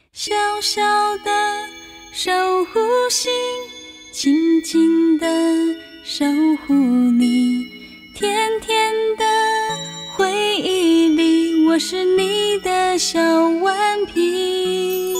小小的守护星，静静的守护你，甜甜的回忆里，我是你的小顽皮。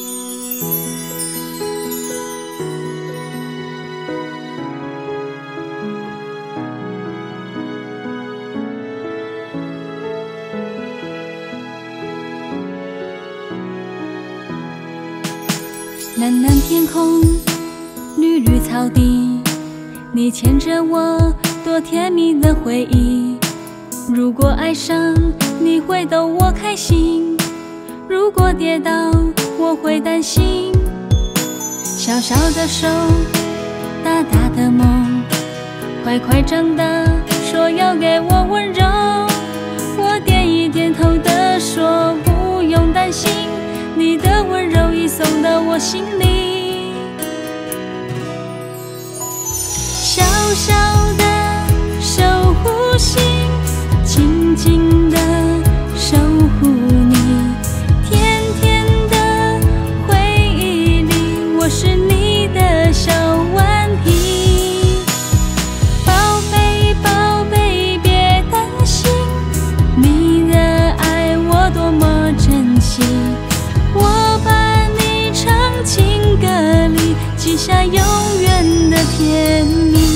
蓝蓝天空，绿绿草地，你牵着我，多甜蜜的回忆。如果爱上你会逗我开心，如果跌倒我会担心。小小的手，大大的梦，快快长大，说要给我温柔。我点一点头的说不用担心，你的温柔已送到我心里。小小的守护星，静静的守护你，甜甜的回忆里，我是你的小顽皮。宝贝宝贝别担心，你的爱我多么珍惜，我把你唱情歌里，记下永远的甜蜜。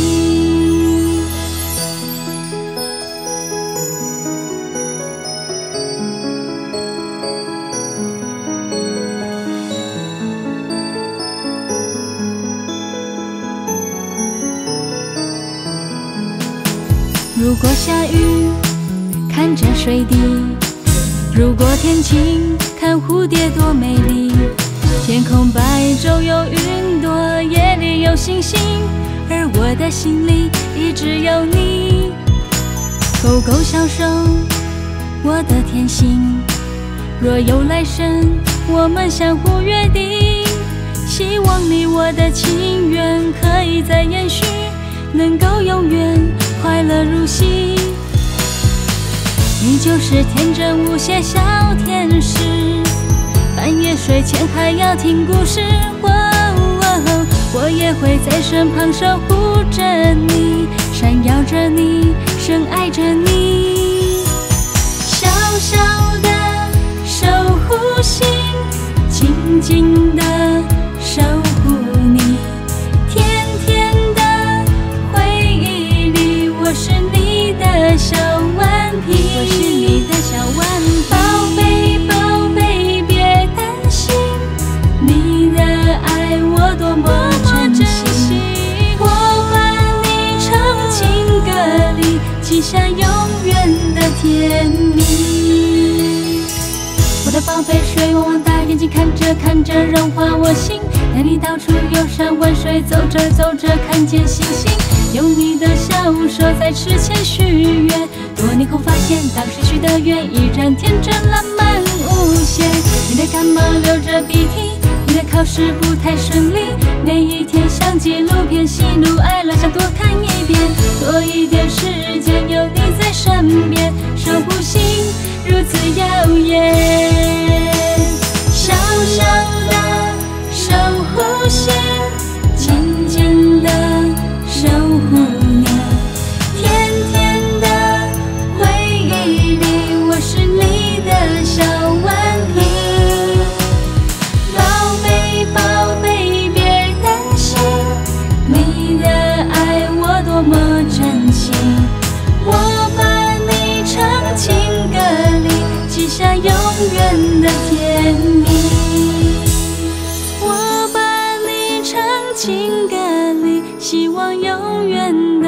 如果下雨，看着水滴；如果天晴，看蝴蝶多美丽。天空白昼有云朵，夜里有星星，而我的心里一直有你。勾勾小手，我的甜心，若有来生，我们相互约定，希望你我的情缘可以再延续，能够永远快乐如昔。你就是天真无邪小天使，半夜睡前还要听故事，我也会在身旁守护着你，闪耀着你，深爱着你。小小的守护星，静静的守护你，甜甜的回忆里，我是你的小顽皮，我是你的小顽皮。宝贝宝贝别担心，你的爱我多么珍惜，我把你唱情歌里，记下永远的甜蜜。我的宝贝水汪汪大眼睛看着看着融化我心，带你到处游山玩水，走着走着看见星星，用你的小手在池前许愿，多年后发现当时许的愿依然天真烂漫无限。你的感冒流着鼻涕，你的考试不太顺利，每一天像纪录片，喜怒哀乐想多看一遍，多一点时间有你在身边，守护星如此耀眼。小小的守护星，静静的守护你，甜甜的回忆里，我是你的小顽皮。宝贝宝贝别担心，你的爱我多么珍惜，我把你唱情歌里，记下永远的甜蜜。我把你唱情歌里，希望永远